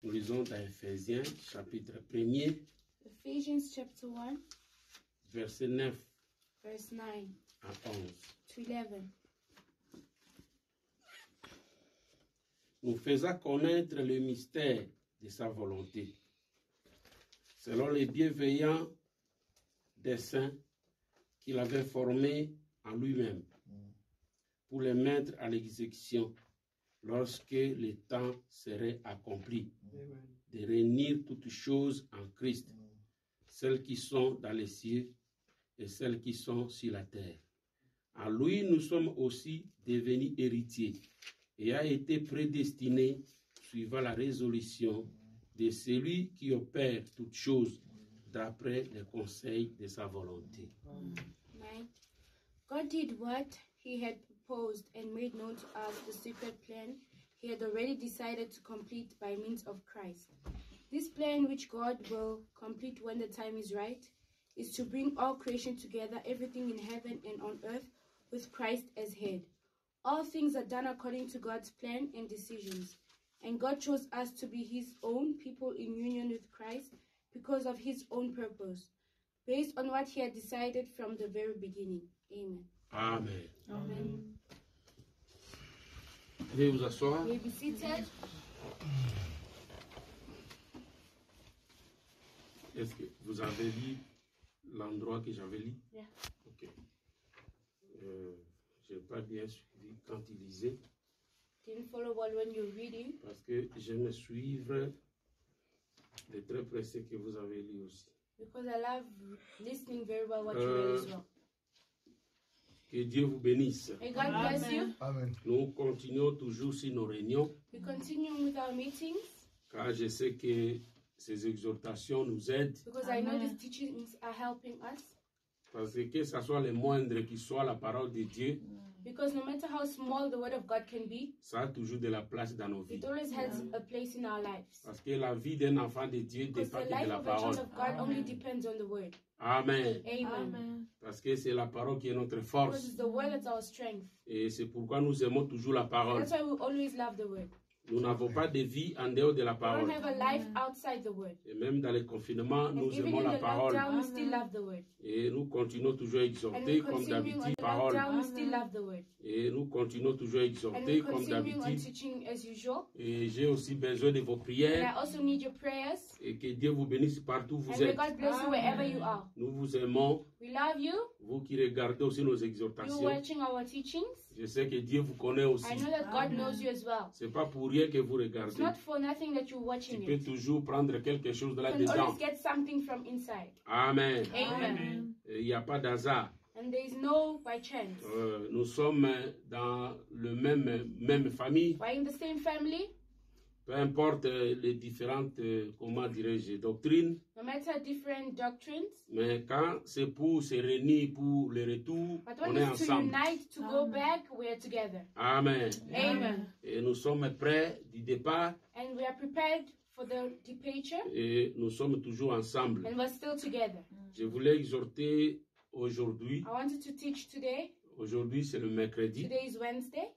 Nous lisons dans Ephésiens, chapitre 1er, Ephesians chapter 1, verset 9 verse 9 à 11. to 11. Nous faisons connaître le mystère de sa volonté, selon les bienveillants desseins qu'il avait formés en lui-même, pour les mettre à l'exécution lorsque le temps serait accompli, de réunir toutes choses en Christ, celles qui sont dans les cieux et celles qui sont sur la terre. En lui, nous sommes aussi devenus héritiers et a été prédestinés suivant la résolution de celui qui opère toutes choses d'après les conseils de sa volonté. 9. God did what he had proposed and made known to us the secret plan he had already decided to complete by means of Christ. This plan, which God will complete when the time is right, is to bring all creation together, everything in heaven and on earth, with Christ as head. All things are done according to God's plan and decisions, and God chose us to be his own people in union with Christ because of his own purpose, based on what he had decided from the very beginning. Amen. Amen. Amen. Veuillez vous asseoir. May be seated. Est-ce que vous avez lu l'endroit que j'avais lu? Yeah. Ok. Je n'ai pas bien suivi quand il lisait, Didn't follow well when you're reading, parce que j'aime suivre de très près ce que vous avez lu aussi. because I love listening very well what you read as well. Que Dieu vous bénisse. May God bless you. Amen. Nous continuons toujours sur nos réunions, We continue with our meetings, car je sais que ces exhortations nous aident, because I know these teachings are helping us. parce que ce soit le moindre qui soit la parole de Dieu, Because no matter how small the word of God can be, ça a toujours de la place dans nos vies. it always has a place in our lives. Parce que la vie d'un enfant de Dieu Because dépend the de life la of a child parole. of God only depends on the word. Amen. Amen. Parce que c'est la parole qui est notre Because force. it's the word that's our strength. Et c'est pourquoi nous aimons toujours la parole. That's why we always love the word. Nous n'avons pas de vie en dehors de la We don't parole. have a life outside the word. Et même dans les confinements, And nous even aimons in la the parole. lockdown, we still love the word. Et nous continuons toujours à And exhorter we comme continuing on d'habitude the parole. lockdown, we still love the word. Et nous continuons toujours à And exhorter we comme continuing on d'habitude. teaching as usual. Et j'ai aussi besoin de vos And I prières. also need your prayers. Et que Dieu vous bénisse partout où And vous may êtes. God bless you wherever you are. Nous vous aimons. We love you. Vous qui regardez aussi nos You're exhortations. watching our teachings. Je sais que Dieu vous connaît aussi. I know that God knows you as well. C'est pas pour rien que vous It's regardez. not for nothing that you're Tu watching peux it. toujours prendre quelque chose de You can là-dedans. always get something from inside. Amen. Amen. Il n'y a pas d'hasard. And there is no by chance. Nous sommes dans le même famille. We're in the same family. Peu importe les différentes, comment dirais-je, doctrines. No matter different doctrines. Mais quand c'est pour se réunir pour le retour, But on when est it's to ensemble. unite, to go back, we are together. Amen. Amen. Et nous sommes prêts du départ And we are prepared for the departure. et nous sommes toujours ensemble. And we're still together. Je voulais exhorter aujourd'hui. I wanted to teach today. Aujourd'hui, c'est le mercredi. Today is Wednesday.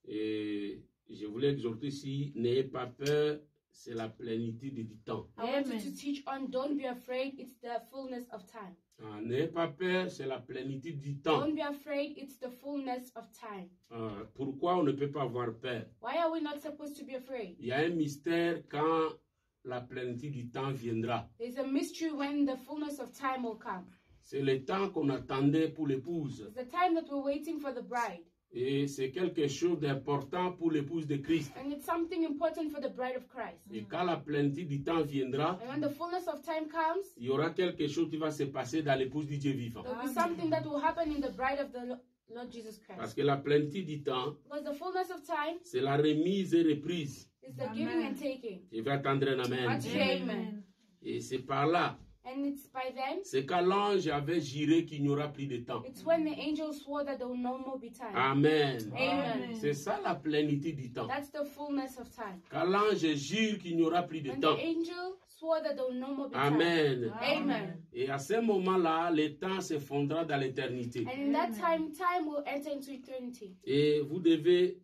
Et je voulais exhorter ici, n'ayez pas peur, c'est la plénitude du temps. I wanted to teach on don't be afraid, it's the fullness of time. Ah, n'ayez pas peur, c'est la plénitude du temps. Don't be afraid, it's the fullness of time. Ah, pourquoi on ne peut pas avoir peur? Why are we not supposed to be afraid? Il y a un mystère quand la plénitude du temps viendra. There's a mystery when the fullness of time will come. C'est le temps qu'on attendait pour l'épouse. It's the time that we're waiting for the bride. Et c'est quelque chose d'important pour l'épouse de Christ. And it's something important for the bride of Christ. Et quand la plénitude du temps viendra, And when the fullness of time comes, il y aura quelque chose qui va se passer dans l'épouse du Dieu vivant. there'll be something that will happen in the bride of the Lord Jesus Parce Christ. que la plénitude du temps, Because the fullness of time c'est la remise et reprise. is the giving and taking. Je vais attendre un amen. Not amen. Et c'est par là. And it's by then, C'est quand l'ange avait juré qu'il n'y aura plus de temps. it's when the angel swore that there will no more be time. Amen. Amen. C'est ça la plénitude du temps. That's the fullness of time. Quand l'ange jure qu'il n'y aura plus de When the temps. angel swore that there will no more be time. Amen. Amen. Et à ce moment-là, le temps s'effondra dans l'éternité. And in that time, time will enter into eternity. Et vous devez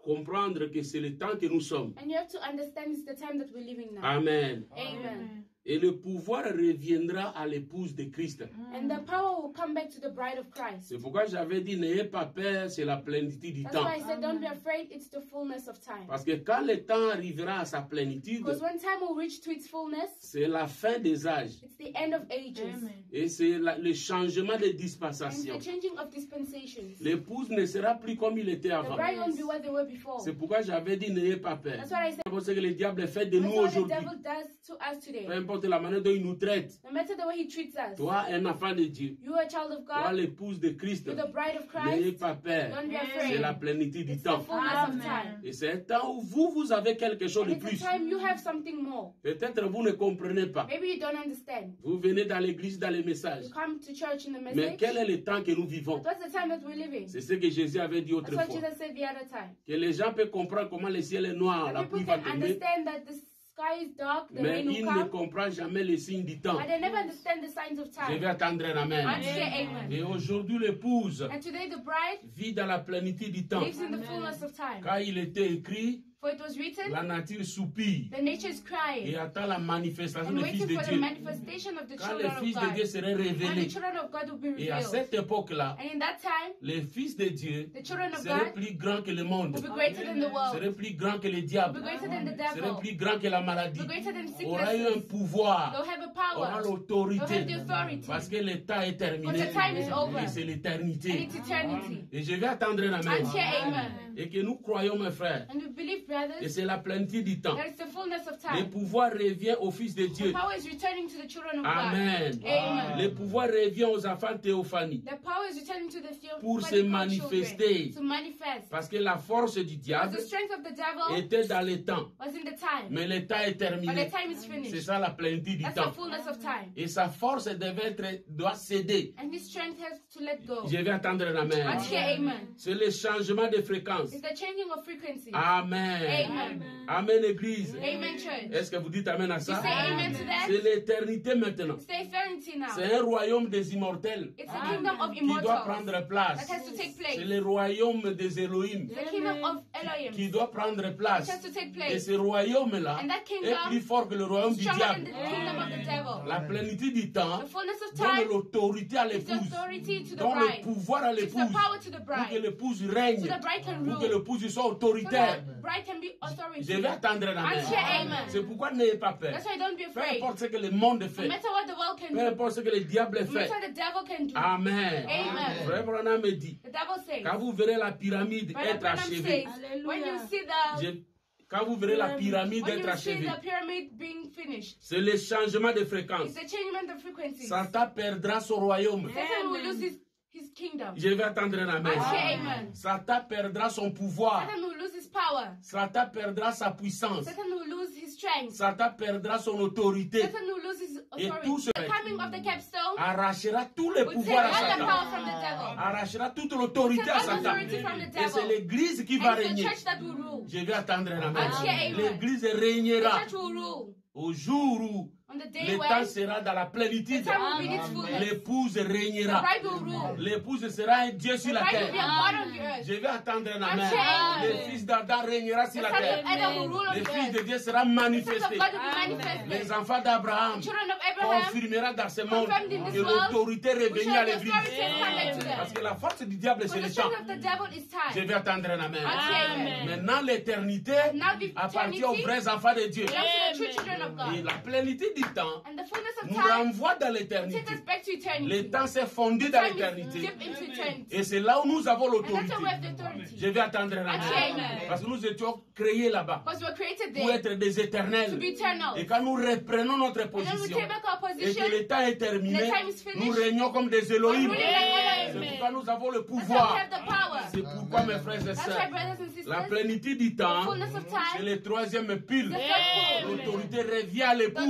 comprendre que c'est le temps que nous sommes. And you have to understand it's the time that we're living now. Amen. Amen. Et le pouvoir reviendra à l'épouse de Christ. And the power will come back to the bride of Christ. C'est pourquoi j'avais dit, n'ayez pas peur, c'est la plénitude du That's temps. why I said, don't be afraid, it's the fullness of time. Parce que quand le temps arrivera à sa plénitude, Because when time will reach to its fullness, c'est la fin des âges. it's the end of ages. Et c'est le changement de And it's dispensation. the changing of dispensations. L'épouse ne sera plus comme il était The avant. bride won't be what they were before. C'est pourquoi j'avais dit, n'ayez pas peur. That's what I said. C'est ce que le diable fait de That's nous what the aujourd'hui. devil does to us today. Peu importe la manière dont il nous traite. No matter the way he treats us. Toi, un enfant de Dieu. You are a child of Toi, God. l'épouse de Christ. You're the bride of N'ayez Christ. pas peur. Don't be C'est afraid. la plénitude du It's the temps. fullness of time. Et c'est un temps où vous avez quelque chose And de it's plus. a time you have something more. Peut-être vous ne comprenez pas. Maybe you don't understand. Vous venez dans l'église, dans les messages. You come to church in the Mais message. quel est le temps que nous vivons? But what's the time that we're living? C'est ce que Jésus avait dit That's what autrefois. Jesus said the other time. Que les gens peuvent comprendre comment le ciel est noir, la That pluie people va can tomber. understand that the sky is dark, the Mais rain will ils ne come. comprennent jamais les signes du temps. But they never understand the signs of Je vais time. attendre un amen. And say amen. Et aujourd'hui, l'épouse And today the bride vit dans la plénitude du temps. lives in the fullness of time. Quand il était écrit, For it was written, la nature soupire the nature is et crying attend la manifestation and des fils waiting de for the Dieu. manifestation of the Quand children les of fils de Dieu God. seraient And the révélés. children of God will be Et à revealed. cette époque-là, And in that time, les fils de Dieu the children of seraient God plus grands que le monde, will be greater than the world, seraient plus grands que le will be diable, greater than the seraient devil, plus grands que la will maladie, be greater than aura eu un sicknesses. pouvoir, They'll have a aura power. They'll l'autorité, have the authority. parce que le temps est terminé Because the time is over. et c'est And l'éternité. it's eternity. Et je vais attendre un amen. And say amen. Et que nous croyons, mes frères, And we believe, et brothers, c'est la plénitude du temps. that it's the fullness of Le time. pouvoir revient aux fils de The Dieu. power is returning to the children of God. Amen. Amen. Le pouvoir revient aux enfants théophanies. The power is returning to the Pour se theophanical manifester. children, to manifest. Parce que la force du Because diable the strength of the devil était dans le temps. was in the time. Mais le temps est But terminé. the time is C'est finished. ça la plénitude du That's temps. the fullness of time. Et sa force doit céder. And his strength has to let go. Je vais attendre un amen. And say amen. C'est le changement de fréquence. It's the changing of frequency. Amen. Amen. Amen, Église. Amen, church. Est-ce que vous dites amen à You ça? say amen to that? C'est l'éternité maintenant. It's the eternity now. C'est un royaume des immortels It's the kingdom of qui doit immortals prendre place. that has to take C'est place. le royaume des Elohim The kingdom of Elohim qui doit prendre place. that has to take Et place. ce royaume-là And that est kingdom plus fort que le royaume is du stronger than diable. the kingdom of the devil. La plénitude du temps The fullness of donne time l'autorité à is the l'épouse, authority to the donne le bride. pouvoir à It's l'épouse the power to the pour que bride. l'épouse So règne, the bride can pour que rule. l'épouse soit So autoritaire. the bride can be authority. Je vais attendre un amen. And say amen. C'est pourquoi n'ayez pas peur. That's why don't be Peu afraid. importe ce que le monde No fait, matter what the world can peu do, importe ce que le diable no fait. matter what the devil can do, Amen. Amen. Frère Branham me dit, the devil says, quand vous verrez la pyramide Brother être Branham achevée, says, when you see the quand vous verrez la pyramide when être you see achevée, the pyramid being finished, c'est le changement de fréquence. it's the changement of frequencies. Satan perdra son royaume. Satan will lose his kingdom. Je vais attendre un amen. And say amen. Satan perdra son pouvoir. Satan will lose his power. Satan perdra sa puissance. Satan will lose his strength. Satan perdra son autorité. Satan will lose his Et authority. tout ce The coming of the capstone arrachera tous les will take pouvoirs à all the Satan. power from the devil. Arrachera toute l'autorité à Take all the Satan. authority from the Et c'est devil. l'église qui va And it's the régner. church that will rule. Je vais attendre un amen. Amen. L'église The régnera church will rule. au jour où On the day le when temps sera dans la the plénitude. time will be in its fullness. L'épouse The régnera. bride will rule. L'épouse sera un Dieu The sur la bride will be terre. a God on the earth. Je vais attendre un amen. Amen. Le fils d'Adam régnera The sur la son of terre. Adam will rule on Le the fils de earth. Dieu sera The sons of manifesté. God will be manifested. Les enfants d'Abraham The children of Abraham confirmera dans ce monde confirmed in this que world l'autorité est will revenue show à the l'église. authority has come back to Parce them. que la force du diable, For c'est the le temps. strength of the devil is Je time. vais attendre un amen. Amen. Maintenant, l'éternité Now the appartient aux eternity vrais enfants de Dieu. belongs to the true children of Et God. la plénitude du temps And the fullness of nous time renvoie dans takes l'éternité. us back to Le eternity. temps s'est fondu dans Time is l'éternité. deep into eternity. Et c'est là où nous avons And that's l'autorité. why we have the authority. Je vais attendre un amen. Amen. Parce que nous étions créés là-bas Because we were created pour there être des to éternels. be eternal. Et quand nous reprenons notre And then we position take back our et position. que le temps est terminé, The time is finished. nous régnons comme des Elohim. We're ruling like C'est Elohim. pourquoi nous avons le That's why we pouvoir. have the power. C'est pourquoi, mes frères et That's why, sœurs, brothers and la sisters, plénitude du the temps, fullness of c'est time, le troisième pile. the third pole. L'autorité revient à l'épouse. The authority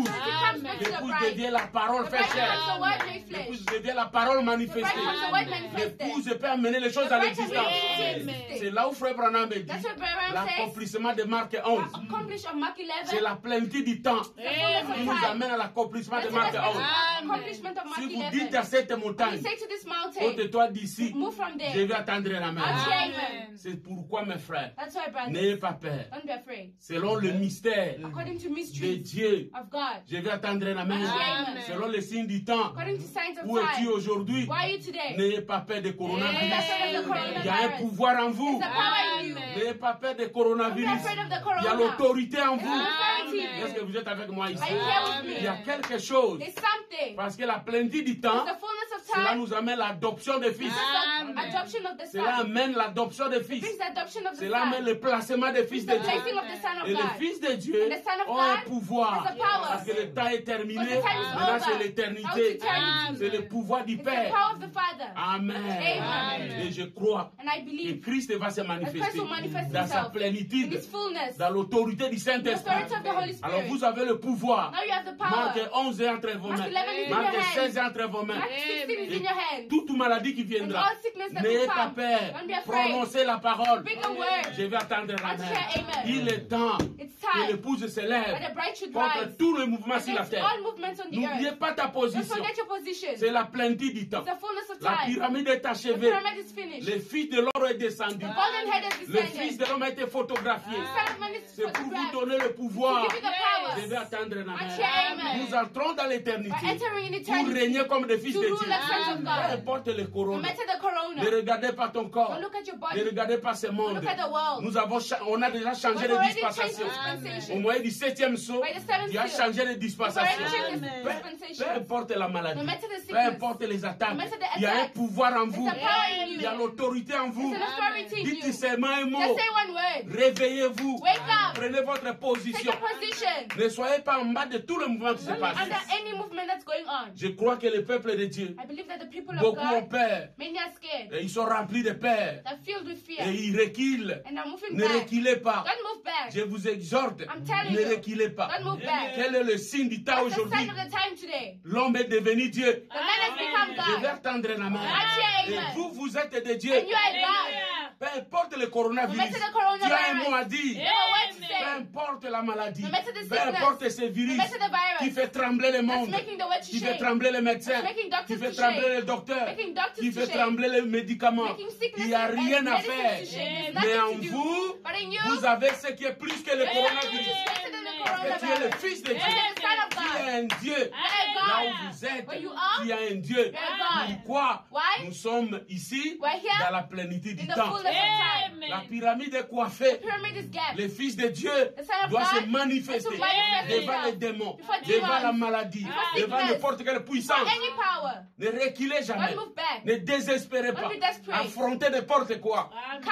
becomes back to the L'épouse bride. devient la parole The fait bride becomes chair. the word made flesh. L'épouse devient la parole The manifestée. bride becomes the word manifested. L'épouse peut amener les choses The à bride can l'existence. bring things to exist. C'est là où Frère Branham dit That's what Branham says. l'accomplissement de Marc 11. Accomplish of Mark 11. C'est la plénitude du temps The fullness qui of nous time. amène à l'accomplissement de That's Marc what 11. accomplishment of Mark Si vous 11. dites à cette When montagne, you say to this mountain, ôte-toi d'ici, move from je there. vais attendre la main. Amen. C'est pourquoi, mes frères, That's why, brothers, n'ayez pas peur. don't be afraid. Selon le mystère According to de mysteries Dieu, of God, je vais attendre la main. Amen. Selon les signes du temps, according to signs of où es-tu time, aujourd'hui? why are you today? N'ayez pas peur de coronavirus. Don't be afraid of the Il y a un coronavirus. pouvoir en vous. There's a power in you. N'ayez pas peur de Don't be coronavirus. afraid of the Il y a corona. l'autorité en vous. Authority. Est-ce que vous êtes avec moi ici? Are you here with me? Il y a quelque chose. There's something. Parce que la plénitude du temps, The fullness of cela time. nous amène l'adoption des fils. The adoption of the Cela Son. amène l'adoption des fils. Brings the adoption of the Cela amène Son. le placement des fils de The Dieu. placing of the Son of Et les God. fils de Dieu And the Son of ont un God pouvoir. has a power. Parce que le temps est terminé. Because the time is Maintenant, over. c'est Now l'éternité. it's eternity. C'est le pouvoir du It's the Père. power of the Father. Amen. Amen. Et je crois And I que believe Christ va se that Christ manifester will manifest dans sa himself in plénitude, His fullness. dans l'autorité du The Saint-Esprit. authority of the Holy Alors Spirit. vous avez le pouvoir. Now you have the power. Marc 11 est entre vos Mark mains. 11 is in Marc your hands. 16 est entre vos mains. Mark 16 is in your hand. Toute maladie qui And viendra, all sickness that n'ayez will pas come. peur. Don't be afraid. Prononcez la parole. Speak a word. Je vais attendre la I'll main. say amen. Il est temps It's que time l'épouse se that lève the bride should contre rise tous les mouvements sur la against terre. all movements on the N'oubliez earth. pas ta Don't position. forget your position. C'est la plénitude du temps. It's the fullness of La time. pyramide est The achevée. pyramid is finished. Le fils de l'homme est descendu. The golden head is Le fils descended. de l'homme a été photographié. The Son of Man is C'est pour vous photographed. donner le pouvoir. To give you the power. Je vais attendre la main. Amen. Nous entrons dans l'éternité We're entering in pour eternity. régner comme des fils To de rule Dieu. as sons of Peu God. importe le No corona. matter the corona. Ne regardez pas ton corps. Don't look at your Ne body. regardez pas ce monde. Look at the world. On a déjà changé We've de already changed dispensation. dispensation. Au moyen du 7e saut, By the seventh tu as seal. changé de We've dispensation. already changed Peu dispensation. importe la maladie, No matter the peu sickness. importe les attaques, No matter the il y a un attacks. pouvoir en There's vous. a power in Il you. y a l'autorité en vous. There's an authority in Dites you. seulement un mot. Just say one word. Réveillez-vous. Wake up. Prenez votre Take position. your position. Ne soyez pas en bas de tout le mouvement qui se Don't be passe. under any movement that's going on. Je crois que le peuple de Dieu, I believe that the people of beaucoup ont God, peur. many are scared. Et ils sont remplis de peur. They're filled with fear. Et ils reculent. And are moving Ne back. reculez pas. Don't move back. Je vous exhorte, I'm telling ne you. reculez pas. Don't move back. Quel est le signe du temps What's the sign aujourd'hui? of the time today? L'homme est devenu Dieu. The man has become Je vais God. attendre la main. Et Amen. vous, vous êtes de Dieu. And you are God. Peu importe le coronavirus, No matter the tu as un coronavirus. mot à dire. You have a word to Peu say. importe la maladie, No matter the peu sickness. importe ce virus No matter the virus. qui fait trembler le That's monde, making the world to qui fait shake. trembler les médecins, That's making doctors qui fait to trembler shake. les docteurs, Making doctors qui to fait shake. trembler les médicaments. Making sickness Il n'y a and rien à medicines faire. to shake. There's Mais en nothing to do. vous, But in you, vous avez ce qui est plus que le which coronavirus. is greater than the Parce que tu es le coronavirus. Fils de Dieu. You are the Son of Tu God. es un Dieu. You are Là où God. vous êtes, Where you are, tu es un Dieu. you are God. Pourquoi Why? nous sommes ici We're here dans la plénitude in du the temps? fullness of time. La pyramide est coiffée. The pyramid is gapped. Le Fils de Dieu The Son of doit se God manifester has to manifest devant himself. les démons, Before devant demons. la maladie, Before devant sickness. n'importe quelle puissance. Any power. Ne reculez jamais. Don't move back. Ne désespérez Don't pas. be desperate. Affrontez n'importe quoi.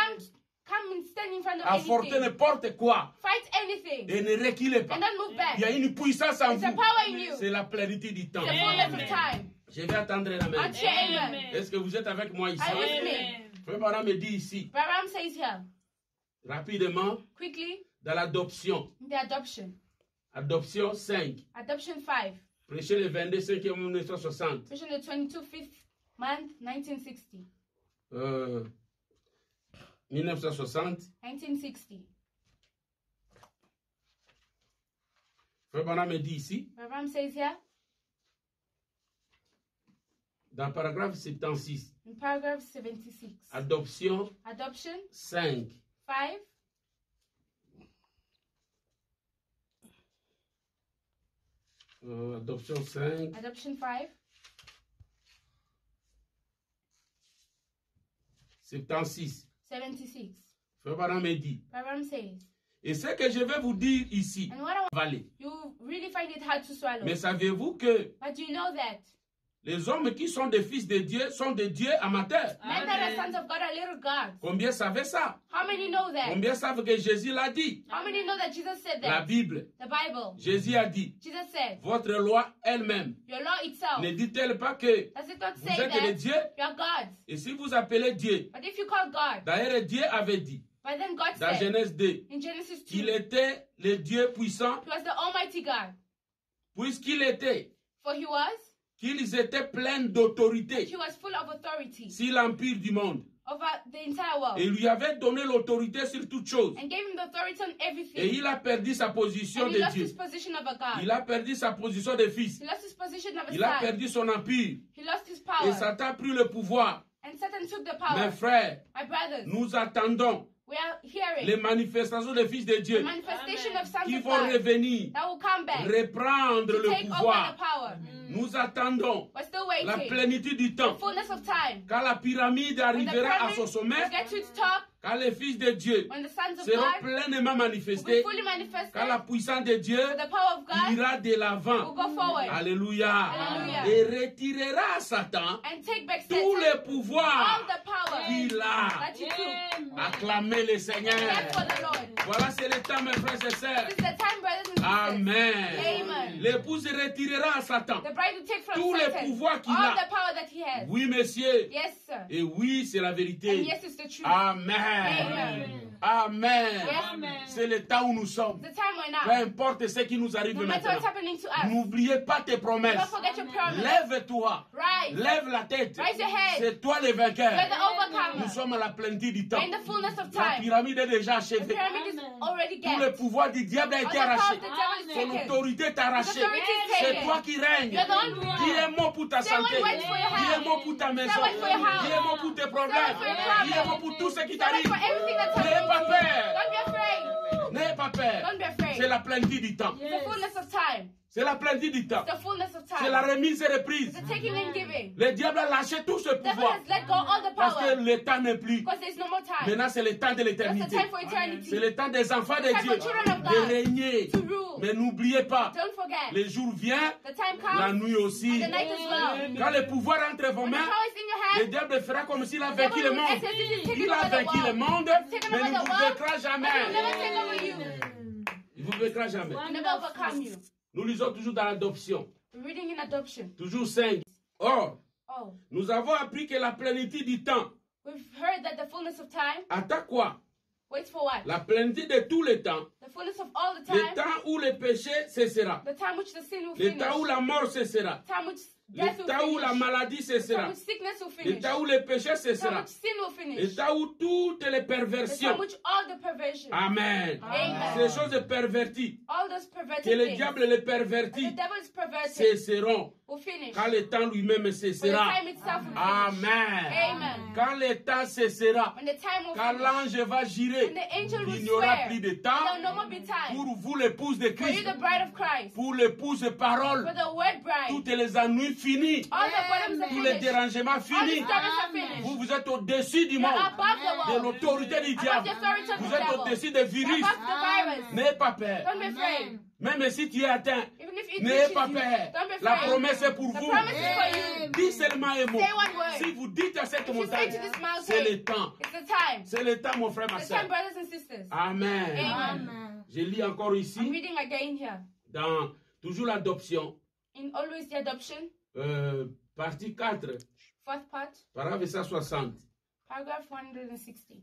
Come and stand in front of Affrontez anything. n'importe quoi. Fight anything. Et ne reculez pas. And don't move back. Il y a une puissance en There's a vous. power in you. C'est la plénitude du temps. The fullness of time. Je vais attendre la main. Until amen. Est-ce que vous êtes avec moi ici? Are you with me? Frère Branham me dit ici, Branham says here, rapidement, quickly, dans l'adoption. the adoption. Adoption 5. Adoption 5. Prêché le 22 5e 1960. Vision the 25th month, 1960. 1960. 1960. Frère Branham me dit ici, Branham says here, dans le paragraphe 76, in paragraph 76, adoption adoption 5. 5. Adoption 5. Adoption 5. 76. 76. Frère Branham me dit, Branham says, et ce que je vais vous dire ici, and what I want, valez. you really find it hard to swallow. Mais savez-vous que But do you know that les hommes qui sont des fils de Dieu sont des dieux amateurs? men that are sons of God are little gods? Combien savez ça? How many know that? Combien savent que Jésus l'a dit? How many know that Jesus said La that? Bible. The Bible. Jésus a dit, Jesus said, votre loi elle-même your law itself. ne dit-elle pas que Does it not vous say êtes des that dieux? you're gods? Et si vous appelez Dieu, But if you call God, d'ailleurs Dieu avait dit, but then God dans said Genèse 2, in Genesis 2, qu'il était le Dieu puissant He was the Almighty God puisqu'il était, For he was, qu'ils étaient pleins d'autorité he was full of authority sur l'empire du monde. over the entire world. Et il lui avait donné l'autorité sur toutes choses. And gave him the authority on Et everything. il a perdu sa position And he de lost Dieu. his position of a God. Il a perdu sa position de fils. He lost his position of a Il a son. perdu son empire. He lost his Et power. Satan a pris le pouvoir. And Satan took the Mes power. frères, My brothers, nous attendons we are hearing les manifestations des fils de the Dieu manifestation of sons qui of vont God revenir, that will come back reprendre to le take over the pouvoir. power. Nous attendons We're still la waiting. plénitude du temps. The fullness of time. Quand la pyramide When the arrivera à pyramid son sommet, will get to its top, quand les fils de Dieu when the sons of seront God pleinement will be manifestés, fully manifested, quand la puissance de Dieu the power of God ira de will l'avant. go forward Alléluia. Alléluia. Et retirera à Satan and take back tous Satan, les all pouvoirs the power qu'il a. that he took. Acclamez le Seigneur. Clap for the Lord. Voilà, c'est le temps, mes frères et sœurs. This is the time, brothers and sisters. Amen. Amen. L'épouse retirera à Satan The bride will take from tous les Satan pouvoirs qu'il all a. the power that he has. Oui, monsieur. Yes, sir. Et oui, c'est la And vérité. yes, it's the truth. Amen. Amen. Amen. Amen. C'est le temps où nous sommes. The time we're Peu now. importe ce qui nous arrive No matter what's maintenant. happening to us, N'oubliez pas tes promesses. don't forget your promise. Lève-toi. Rise. Lève la tête. Raise your head. C'est toi le vainqueur. You're the Nous overcomer. sommes à la plénitude du temps. We're in the fullness of La time. pyramide est déjà The achevée. pyramid is already Tout le gapped. pouvoir du diable a All été the power arraché. of the devil is Son taken. autorité est arrachée. His authority is C'est taken. toi qui règnes. You're the one who Qui est rules. mort pour ta Say one santé. word for your Qui est health. mort pour ta maison. one for your house. Qui est mort pour tes problèmes. one for your Qui est problem. mort pour tout ce qui Say one t'arrive. for everything that's N'aie happening pas to you. peur. Don't be afraid. N'aie pas peur. Don't be afraid. C'est la plénitude du temps. It's the fullness of time. C'est la plénitude du temps. It's the fullness of C'est la time. remise et reprise. It's the taking and giving. Le diable a lâché tout ce The devil pouvoir. has let go all the Parce que power le temps n'est plus. because there's no more time. Maintenant, c'est le temps de That's the l'éternité. time for eternity. C'est le temps des enfants de Time Dieu for children of de God régner. to rule. Mais n'oubliez pas, Don't forget. le jour vient, The time la comes nuit aussi. and the night as well. Quand le pouvoir entre vos When the mains, power is in your le hand, diable fera comme s'il a the vaincu devil le will monde. act as if he's taken Il a over the vaincu le world. monde, Taken mais over il ne the vous world, vaincra but he will jamais. never take over you. Il ne vous vaincra jamais. He never overcome you. Nous lisons toujours dans l'adoption. We're reading in adoption. Toujours 5. Or, Oh, nous avons appris que la plénitude du temps we've heard that the fullness of time attend quoi? waits for what? La plénitude de tout le temps. The fullness of all the Le time. temps où le péché cessera. The time which the sin will Le finish. temps où la mort cessera. Time which Le death will temps où la finish. maladie The cessera. time which sickness will Le finish. temps où le péché The time cessera. which sin will Le finish. temps où toutes les The perversions. time which all the perversion, Amen. Amen. Ces choses perverties. all those perverted Que le things, diable les and pervertit. the devil is perverted, Cesseront. will finish. Quand le temps lui-même When the cessera. time itself will finish. Amen. Amen. Quand le temps cessera. When the time will Quand finish. l'ange va When girer. the angel will Il n'y aura swear. plus de There will temps no more be time. pour vous, l'épouse de For you, Christ. the bride of Christ. Pour l'épouse parole. For the word bride. Toutes les ennuis finis. All the bottoms are Tous les finished. dérangements All the finis. disturbance are finished. Vous êtes au-dessus du You're monde. above the De world. l'autorité du Above diable. the authority of Vous the êtes devil. au-dessus des virus. Above the virus. N'ayez pas peur. Don't be afraid. Même si tu es atteint, Even if it n'ayez reaches pas you, peur. don't be La afraid. promesse est pour The vous. promise is for you. Dis seulement un mot. Say one word. Si vous dites à cette If you say montagne, to this mountain, c'est le temps. it's the time. C'est le temps, mon frère, ma The soeur. time, brothers and sisters. Amen. Amen. Je lis encore I'm ici, reading again here. dans toujours l'adoption, In Always the Adoption, partie 4, fourth part, paragraphe 160, paragraph 160.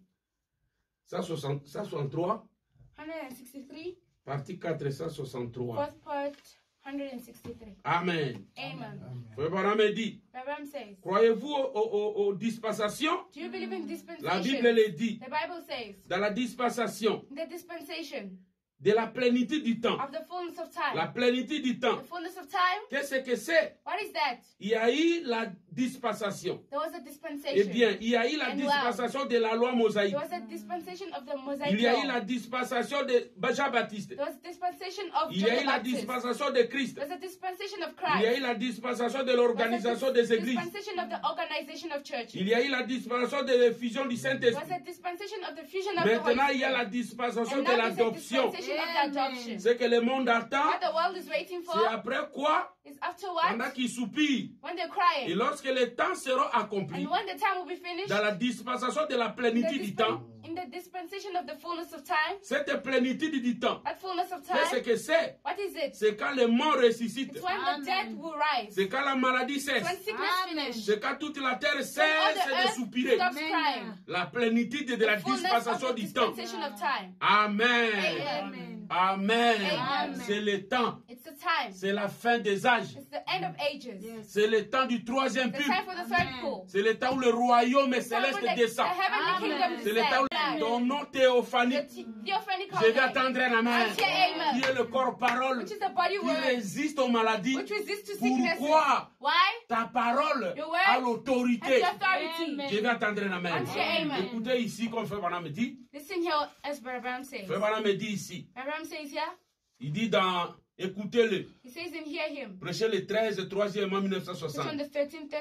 163, 163, partie 4, 163. fourth part, 163. Amen. Amen. Frère Branham dit, Abraham says, croyez-vous aux dispensations? do you believe in La dispensation? Bible le dit, The Bible says, dans la dispensation the dispensation de la plénitude du temps. of the fullness of time. La plénitude du temps. The fullness of time? Qu'est-ce que c'est? What is that? Il y a eu la dispensation. There was a dispensation. Eh bien, il y a eu la And dispensation de la loi mosaïque. There was a dispensation of the Mosaic Il y a eu law. la dispensation de Jean-Baptiste. There was a dispensation of Il y John a the eu la Baptist. dispensation de Christ. There was a dispensation of Il y a eu Christ. la dispensation de There was l'organisation a des églises. dispensation of the organization of churches. Il y a eu la dispensation de l'effusion du There was Saint-Esprit. a dispensation of the fusion of the Maintenant, Holy il y a la Spirit. dispensation And de now there's a l'adoption. dispensation of the adoption. Ce que le monde attend, What the world is waiting for c'est après quoi? is after Pendant what? qu'ils soupirent. When they're Et crying. lorsque le temps sera accompli, And when the time will be finished, dans la dispensation de la the plénitude du temps, in the dispensation of the fullness of time, cette plénitude du temps, that fullness of qu'est-ce time, que c'est? what is it? C'est quand les morts ressuscitent. It's when the dead will rise. C'est quand la maladie cesse. When sickness finishes. C'est quand toute la terre When all cesse the de earth soupirer. stops crying. La plénitude de la The fullness of dispensation the du temps. dispensation of time. Amen. Amen. Amen. Amen. C'est le temps. It's the time. C'est la fin des âges. It's the end of ages. C'est le temps du troisième The peuple. time for the third call. C'est le temps où le royaume The time céleste when the descend. heavenly kingdom C'est le temps où ton nom théophanique. theophanic Je vais covenant, attendre un amen. I say amen. Qui est le corps parole Which is the body qui word, résiste aux maladies. which resists to sicknesses. Pourquoi Why? ta parole Your word a has l'autorité? the authority. Je vais attendre un amen. I say amen. Écoutez ici comme Frère Branham me dit. Listen here, as Brother Branham says. Frère Branham me dit ici. Brother Branham says here. Il dit dans, écoutez-le, He says in Hear Him. prêchez le 13, 3e mois It's on 1960. the 13th,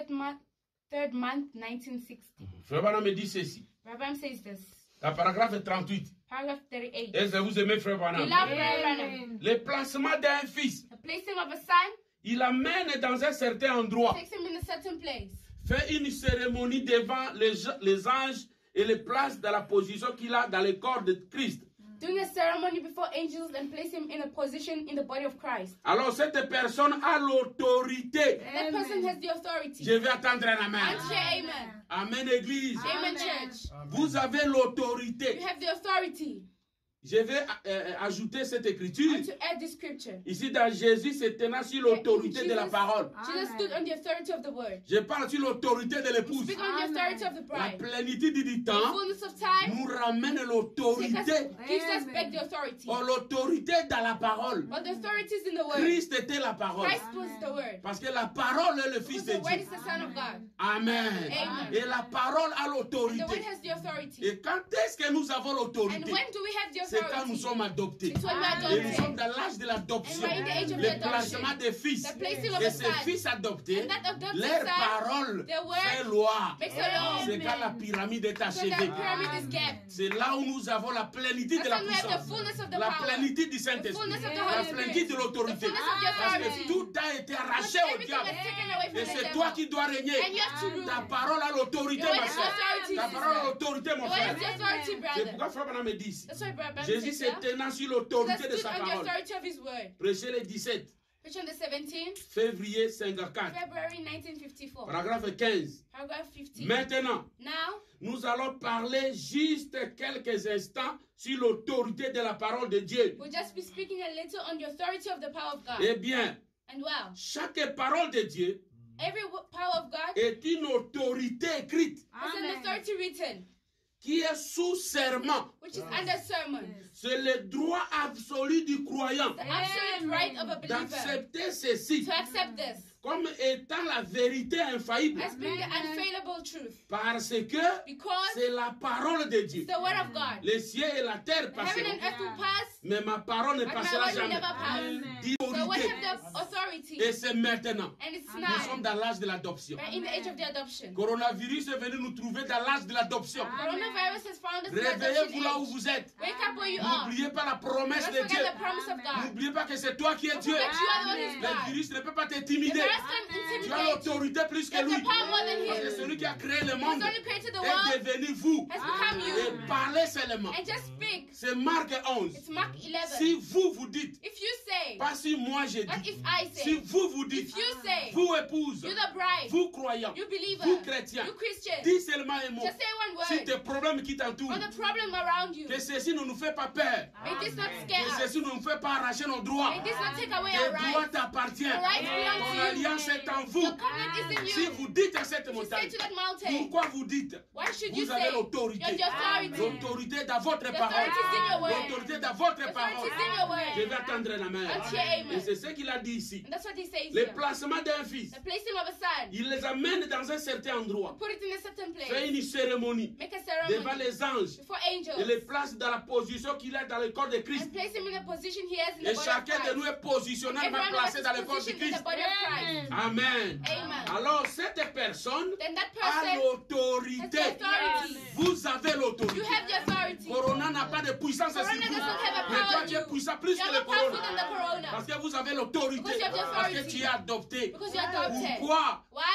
third month, 1960. Frère Branham me dit ceci. Brother Branham says this. La paragraphe 38. Paragraph 38. Est-ce que vous aimez Frère We Branham? love Brother Branham. Le placement d'un fils, The placing of a son il l'amène dans un certain endroit, takes him in a certain place. fait une cérémonie devant les anges et les place dans la position qu'il a dans le corps de Christ. Doing a ceremony before angels and place him in a position in the body of Christ. Alors cette personne a l'autorité. That person has the authority. Je vais attendre un amen. And say amen. Amen Église. Amen, church. Vous avez l'autorité. You have the authority. Je vais ajouter cette écriture. And to add this scripture. Ici dans Jésus, c'est tenant sur l'autorité de la parole. Jesus stood on the authority of the word. Je parle sur l'autorité de l'épouse. Speak on the authority of the La bride. plénitude du The temps fullness of time nous ramène gives l'autorité. us back the authority. Oh, l'autorité dans la parole. But the authority is in the word. Christ était la parole. Christ was the word. Parce que la parole est le Fils Because de the word Dieu. is the Son of God. Amen. Amen. Et la parole a And the word l'autorité. has the authority. Et quand est-ce que nous avons And l'autorité? when do we have the C'est quand nous authority? sommes adoptés. It's when we are Et nous sommes adopted. dans l'âge de l'adoption. And we're in the age of Le adoption. placement des fils. The placing of Et a ces son. fils adoptés, And that adopted leur son, parole their word fait loi. makes a law. C'est quand la pyramide est So that achevée. pyramid is kept. C'est là où nous avons la plénitude de That's la when we have the puissance. fullness of the La power. plénitude du The Saint-Esprit. fullness of the La Holy plénitude de Spirit. The l'autorité. fullness of the Parce que authority. tout a été arraché au Everything diable. is taken away Et from the c'est devil. toi qui dois régner. And you have to rule. Ta parole a l'autorité, Your word ma has soeur. authority, Ta parole a sister. l'autorité, mon Your word frère. has the authority, C'est brother. pourquoi Frère Branham me dit ici. That's why Brother Branham Jésus says s'est here. tenant sur Jesus l'autorité de stood sa on the parole. authority of his word. Prêchez le 17 Which on the 17th février 54, February 1954. paragraphe 15. Paragraph 15. Maintenant, Now, nous allons parler juste quelques instants sur l'autorité de la parole de Dieu. we'll just be speaking a little on the authority of the power of God. Eh bien, And wow, chaque parole de Dieu every power of God est une autorité écrite has an authority written, qui est sous serment. which is under sermon. C'est le droit absolu du croyant The absolute right of a believer d'accepter ceci to accept this comme étant la vérité infaillible. as being the unfailable truth. Parce que Because c'est la parole de Dieu. it's the word of God. Les cieux et la terre The heaven passeront, and earth will pass, mais ma parole ne but my passera word will jamais. never pass. So we Autorité. have the authority, Et c'est maintenant. and it's Nous sommes now. dans l'âge de l'adoption. We're in the age of the adoption. Coronavirus est venu nous trouver dans l'âge de l'adoption. Coronavirus has found us in the Réveillez-vous là où adoption age. vous êtes. Wake up where you are. N'oubliez pas la promesse Don't de Dieu. forget the promise of God. N'oubliez pas que c'est toi qui es Don't Dieu. forget you are the one who's Le God. virus ne peut pas The t'intimider. virus can Tu as intimidate you. l'autorité plus que You have lui. the power more than Parce que him. celui qui a créé le Who's monde only created the est world devenu vous. has become Et you. parlez seulement. And just speak. C'est Marc 11. It's Mark 11. Si vous vous dites, If you say, pas si moi j'ai not dit, if I si say, vous vous dites, if you say, vous épouse, you the bride, vous croyant, you believer, vous chrétien, you Christian, dis seulement un mot. just say one Si word tes problèmes qui t'entourent, on the problem around you. que ceci ne nous fait pas peur, May this not que scare us. ceci ne nous fait pas arracher nos droits. May this not take away Tes our droits rights. t'appartiennent. Your rights belong Ton to you. alliance est en vous. Your covenant is in Si you. vous dites à cette If you say montagne, to that mountain, pourquoi vous dites, why should you vous avez say, l'autorité. you have the authority. L'autorité dans votre The parole. authority is in your word. L'autorité dans votre The parole. authority is in your Je word. vais attendre la main. Unto your Et amen. c'est ce qu'il a dit ici. And that's what he says Le here. placement d'un fils, The placing of a son. il les amène dans un certain endroit. Put it in a certain Fait place. une cérémonie Make a devant ceremony les anges. before Et angels. les place dans la position qu'il a dans le corps de Christ. And place him in the position he has in the Et body of chacun de Christ. nous est positionnellement Everyone of us placé is dans le corps de positioned in Christ. the body of Christ. Amen. Amen. Alors cette personne Then that a person has l'autorité. the authority. Vous avez You l'autorité. have the authority. Corona n'a pas de puissance sur Corona vous. doesn't have a Mais power toi on tu es you. puissant plus You que are le more powerful corona. than the corona. Parce que vous avez l'autorité. Because you have the Parce que authority. tu es adopté. Because you are adopted. Pourquoi? Why?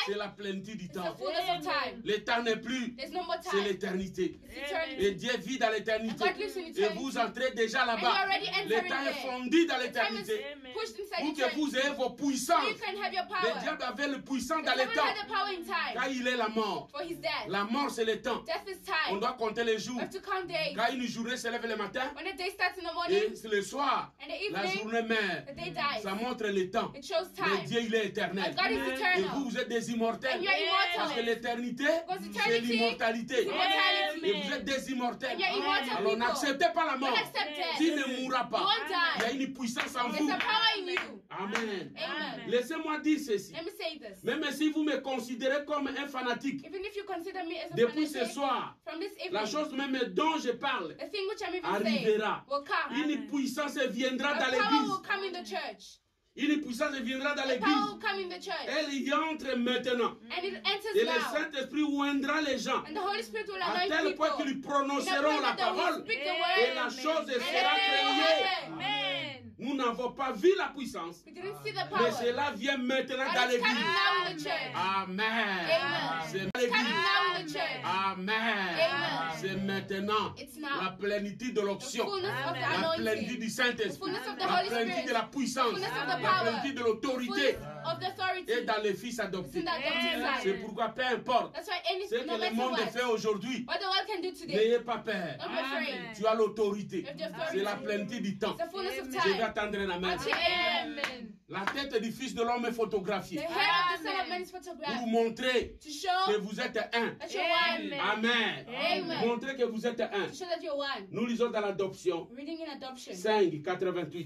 c'est la plénitude du It's temps. the fullness of time. Le temps n'est plus, There's no more c'est time. l'éternité. It's eternity. Et Dieu vit dans And l'éternité. God lives in Et eternity. vous entrez déjà And you're là-bas. already Le entering temps est there. fondu dans The time l'éternité. is pushed inside Pour que eternity. vous ayez vos So puissances. you can have your Le power. diable avait le puissant The dans le devil temps. had the power in time. Quand il est la mort. For his death. La mort, c'est le temps. Death is On time. doit compter les jours. We have to count days. Quand une journée se lève le matin, When the day starts in the et morning c'est le soir, and the la evening, journée mère. the day dies. Ça montre le temps. It shows Mais time. Dieu, il est éternel. And God is Et eternal. vous, vous êtes des immortels. And you're Parce que immortal. l'éternité, Because c'est eternity l'immortalité. is immortality. Et vous êtes des immortels. And you're immortal Alors people. n'acceptez pas la mort. Don't accept death. S'il ne mourra You pas, won't il y a die. une puissance en There's vous. a power in you. Amen. Amen. Laissez-moi dire ceci. Let me say this. Même si vous me considérez comme un fanatique, Even if you consider me as a depuis ce fanatic, soir, from this la evening, chose même dont je parle the thing which I'm even arrivera. saying will come. Une puissance viendra A dans power l'église. will come in the church. Une puissance viendra dans A l'église. power will come in the church. Elle y entre maintenant. And it enters Et le now. Saint-Esprit oindra les gens And the Holy Spirit will à anoint tel people. point qu'ils In the prononceront point la that they will parole speak the et la word. chose And sera it will créée. happen. Amen. Nous n'avons pas vu la puissance, We didn't see the mais power. cela vient maintenant But dans it's coming l'église. now in the church. Amen. Amen. C'est dans It's coming l'église. now in the church. Amen. Amen. C'est maintenant It's now. la plénitude de The l'onction, fullness of the la plénitude anointing. du The Saint-Esprit, fullness of the la Holy plénitude Spirit. de la puissance, The fullness of the la power. plénitude de The l'autorité fullness of the authority. et dans les fils It's in adoptés. the adopted C'est side. pourquoi peu importe That's why ce que no le matter monde what, fait aujourd'hui, what the world can do today, n'ayez pas peur. don't be afraid. Tu as l'autorité. You have the authority. C'est la plénitude du temps. It's the fullness of Je vais time. attendre un amen. Until amen. La tête du Fils de l'homme est The photographiée head of the Son of Man is pour photographed vous montrer to que show vous êtes un. that you're one. Amen. Amen. Montrer que vous êtes un. To show that you're one. Nous lisons dans l'adoption Reading in adoption. 5, 88.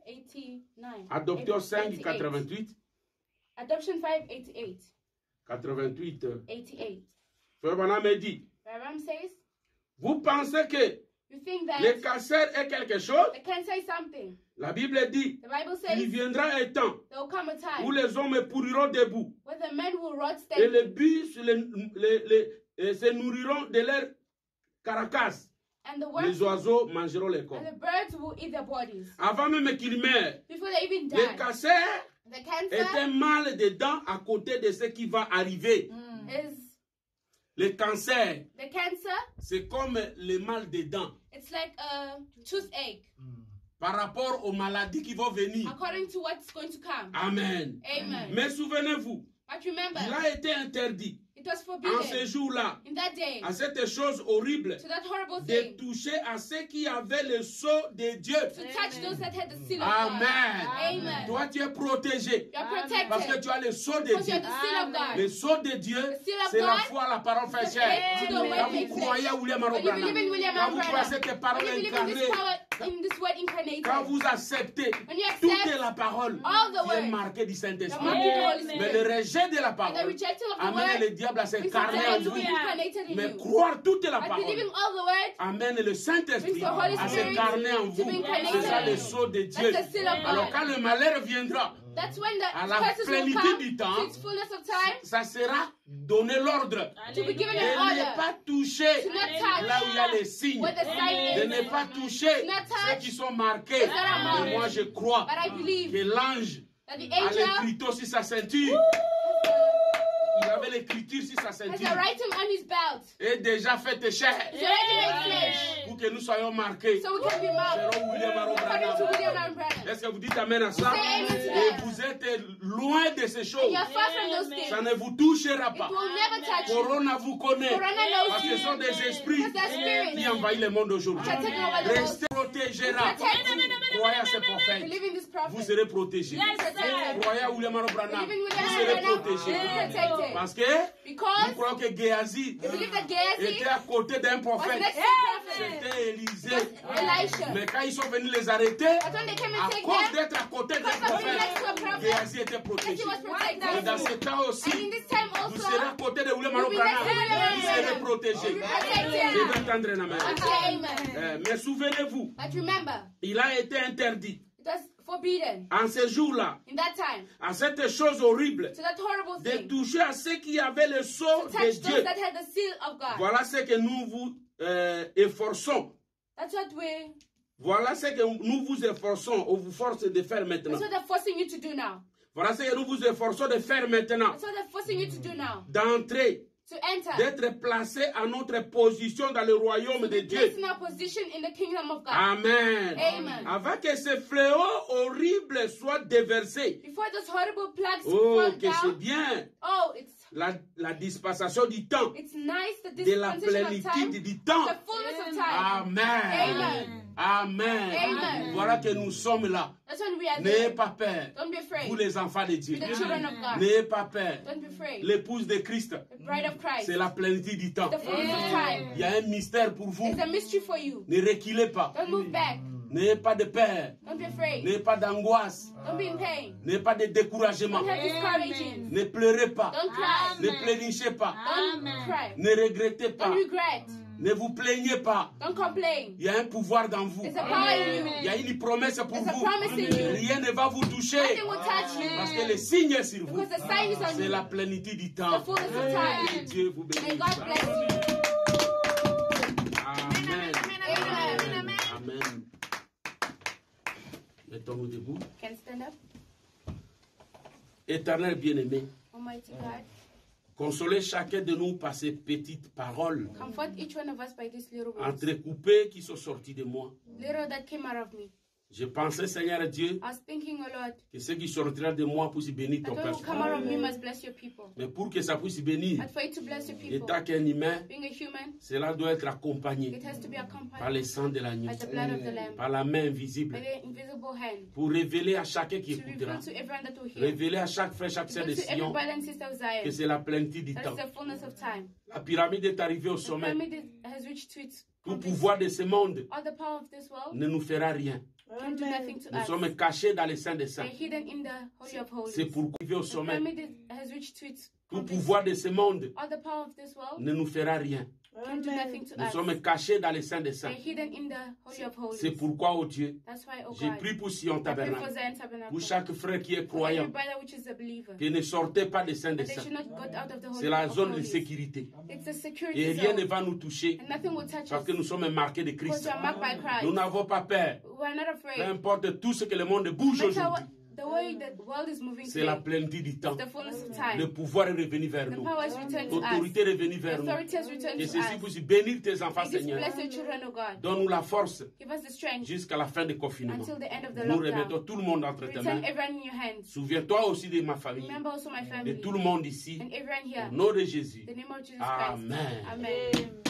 589. Adoption 5, 88. 88. Adoption 588. 88. 88. Frère Branham me dit, Ram says, vous pensez que you think le that cancer est quelque chose? they can say something. La Bible dit, The Bible il says viendra un temps there will come a où time les hommes pourriront debout where the men will rot et les standing bus se nourriront de leur carcasse. and the Les worms oiseaux mangeront les corps. and the birds will eat their bodies. Avant même qu'ils meurent, Before they even le die, cancer the est un cancer mal dedans à côté de ce qui va arriver. is Le cancer, the cancer. c'est comme le mal dedans It's like a toothache par rapport aux maladies qui vont venir. according to what's going to come. Amen. Amen. Mais souvenez-vous, But remember, il a été interdit it was en ce forbidden jour-là in that day à cette chose horrible to that horrible de thing toucher à ceux qui avaient le sceau de Dieu. to touch those that had the seal of Amen. God. Amen. Toi, tu es protégé You're parce que protected tu as le sceau de because Dieu. you're the seal of God. Le sceau de Dieu, The seal of c'est la God foi, la parole fait is the chair. faith to the Quand word vous made croyez flesh. à William When you Branham, believe in William quand vous croyez à Branham, cette parole when you believe in this incarnée, power, in this word incarnated, quand vous acceptez when you toute accept la parole all the qui est word, marquée du you're Saint-Esprit. marked with the Holy Mais le Spirit. rejet de la And the parole rejection of the amène word le diable à brings the s'incarner en devil to vous. be incarnated in Mais you. croire toute la But parole believing all the word amène le Saint-Esprit brings the Holy à Spirit s'incarner en to vous. be incarnated C'est ça in le you. sceau de Dieu. That's the seal of Alors God. quand le malheur viendra, That's when à the la curses will plénitude come du temps, to its fullness of time ça sera donné l'ordre to be given de an ne order pas toucher to not touch là où il y a les signes, where the sign de is. ne pas toucher Not ceux touch qui sont marqués. that are Mais moi je crois But I believe que l'ange that the a angel l'écriture sur sa ceinture. Il avait l'écriture sur sa has ceinture. a writing on his belt. Et déjà fait chair It's already made flesh. pour que nous soyons marqués. So we can be marked Selon William according to Branham. William Aaron Branham. Est-ce que vous dites amen à ça? Say amen to Et that. vous êtes loin de ces choses. You're far from those things. Ça ne vous touchera It pas. will never touch you. Corona vous connaît. Corona knows Parce que ce you. sont des esprits Because they're spirits. qui envahissent le monde aujourd'hui. Which are taking over the world. Restez protégera. Croyez à ce prophète. Believe in this Vous prophet. serez protégés. Protected. Croyez à William Branham. Believe in William Vous serez Branham. protégés. You're protected. Parce que nous Because croyons que Géasi you believe that Gehazi était à côté d'un was prophète. next to the prophet. C'était Élisée. Elisha. Mais quand ils sont venus les arrêter, But when they came à and take cause them, d'être à côté d'un because of being next to a prophète, prophet, Géasi était protégé. Gehazi was Et dans protected. ce temps aussi, And in this time vous also, serez à côté de William you'll be next to Branham. William Vous serez Branham. protégés. You'll be Je vais protected. entendre un amen. Okay, amen. Mais souvenez-vous, But remember, il a été interdit it was forbidden en ce jour-là, in that time à cette chose horrible, to that horrible de thing toucher à ceux qui avaient le sceau to de touch those Dieu. that had the seal of God. Voilà ce que nous vous efforçons. That's what we. Voilà ce que nous vous efforçons, on vous force de faire maintenant. That's what they're forcing you to do now. Voilà ce que nous vous efforçons de faire maintenant. That's what they're forcing forcing you to do now. D'entrer, To enter. d'être placé à notre position dans le royaume To de be Dieu. placed in our position in the kingdom of God. Amen. Amen. Avant que ce fléau horrible soit déversé. Before those horrible plagues Oh, fall que c'est down. bien. Oh, La dispensation du temps. it's nice that this De la dispensation of time, plénitude du temps. the fullness of time. Amen. Amen. Amen. Voilà que nous sommes là. That's when we are N'ayez there. pas peur. Don't be afraid. Vous les enfants de Dieu. The children of God. N'ayez pas peur. Don't be afraid. L'épouse de Christ, The bride of Christ. c'est la plénitude du temps. The fullness of time. Il y a un mystère pour vous. It's a mystery for you. Ne reculez pas. Don't move back. N'ayez pas de peur. Don't be afraid. N'ayez pas d'angoisse. Don't be in pain. N'ayez pas de découragement. Don't have discouraging. Ne pleurez pas. Don't cry. Ne pleurnichez pas. Don't cry. Ne regrettez pas. Don't regret. Ne vous plaignez pas. Don't complain. Il y a un pouvoir dans vous. There's a power in you. Il y a une promesse pour There's a vous. promise in you. Rien ne va vous toucher. Nothing will touch you. Parce que le signe est sur vous. Because the sign is on C'est you. la plénitude du temps. The fullness of time. Que Dieu vous May bénisse. God bless you. Amen. Amen. Amen. Mettons-nous debout. Can you stand up? Éternel bien-aimé, Almighty God, consolez chacun de nous par ces petites paroles comfort each one of us by these little words. entrecoupées qui sont sorties de moi. Little that came out of me. Je pensais, Seigneur Dieu, I was thinking, oh Lord, que ce qui sortira de moi puisse bénir that ton what will come out of me must bless your people. Mais pour que ça puisse bénir, But for it to bless your people, étant qu'un humain, being a human, cela doit être accompagné it has to be par accompanied le sang de l'agneau, by the blood of the Lamb, par la main invisible, by the invisible hand, pour révéler à chacun qui to écoutera, reveal to everyone that will hear, révéler à chaque frère, chaque sœur de reveal to every Sion, brother and sister of que Zion, c'est la plénitude du that temps. is the fullness of time. La pyramide est arrivée au The sommet. pyramid has reached to its Tout complete. pouvoir de ce monde All the power of this world ne nous fera rien. can do nothing to Nous us. sommes cachés dans les saints des They're saints. hidden in the Holy of Holies. C'est pourquoi arriver au The sommet. pyramid has reached to its Tout complete. pouvoir de ce monde All the power of this world ne nous fera rien. can do nothing to Nous us. sommes cachés dans les saints des They're saints. hidden in the Holy of Holies. C'est pourquoi, oh Dieu, That's why, oh j'ai God, pris pour Sion I pray for Tabernacle, Zion Tabernacle, pour chaque frère qui est for every croyant, brother which is a believer, qui ne sortez pas des saints des that they saints. should not go out of the Holy C'est la of zone de Holies. sécurité. It's a Et security rien ne zone, va nous toucher and nothing will touch parce us que nous sommes marqués de because Christ. we are marked by Christ. Nous n'avons pas peur. We are not Peu afraid. importe tout ce que le monde bouge No matter aujourd'hui. what the way the world is moving C'est la today, plénitude du temps. the fullness of Le time, pouvoir est revenu vers the nous. power has returned to us, L'autorité est revenue the vers nous. authority has returned Que to ceci us. puisse bénir tes enfants, May this Seigneur. bless the children of God. Donne-nous la force Give us the strength jusqu'à la fin du confinement. until the end of the Nous lockdown. remettons tout le monde entre tes Return mains. everyone in your hands. Souviens-toi aussi de ma famille, Remember also my de family tout le monde ici. and everyone here. Au nom de Jésus. In the name of Jesus Christ. Amen. Amen.